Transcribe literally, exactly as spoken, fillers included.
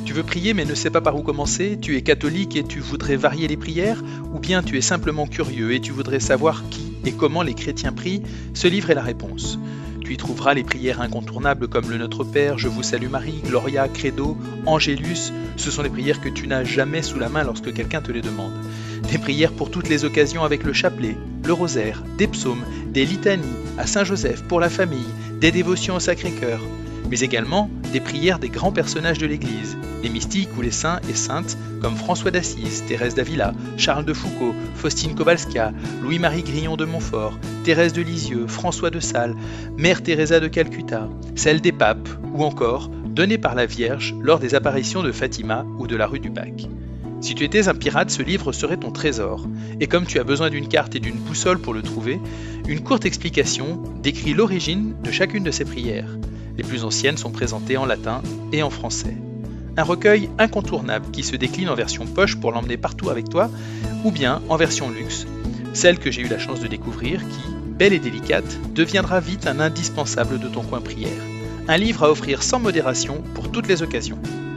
Tu veux prier mais ne sais pas par où commencer? Tu es catholique et tu voudrais varier les prières? Ou bien tu es simplement curieux et tu voudrais savoir qui et comment les chrétiens prient? Ce livre est la réponse. Tu y trouveras les prières incontournables comme le Notre Père, Je vous salue Marie, Gloria, Credo, Angélus. Ce sont les prières que tu n'as jamais sous la main lorsque quelqu'un te les demande. Des prières pour toutes les occasions avec le chapelet, le rosaire, des psaumes, des litanies à Saint-Joseph pour la famille, des dévotions au Sacré-Cœur, mais également des prières des grands personnages de l'Église, les mystiques ou les saints et saintes comme François d'Assise, Thérèse d'Avila, Charles de Foucault, Faustine Kowalska, Louis-Marie Grillon de Montfort, Thérèse de Lisieux, François de Sales, Mère Teresa de Calcutta, celles des papes ou encore données par la Vierge lors des apparitions de Fatima ou de la rue du Bac. Si tu étais un pirate, ce livre serait ton trésor. Et comme tu as besoin d'une carte et d'une boussole pour le trouver, une courte explication décrit l'origine de chacune de ces prières. Les plus anciennes sont présentées en latin et en français. Un recueil incontournable qui se décline en version poche pour l'emmener partout avec toi, ou bien en version luxe, celle que j'ai eu la chance de découvrir qui, belle et délicate, deviendra vite un indispensable de ton coin prière. Un livre à offrir sans modération pour toutes les occasions.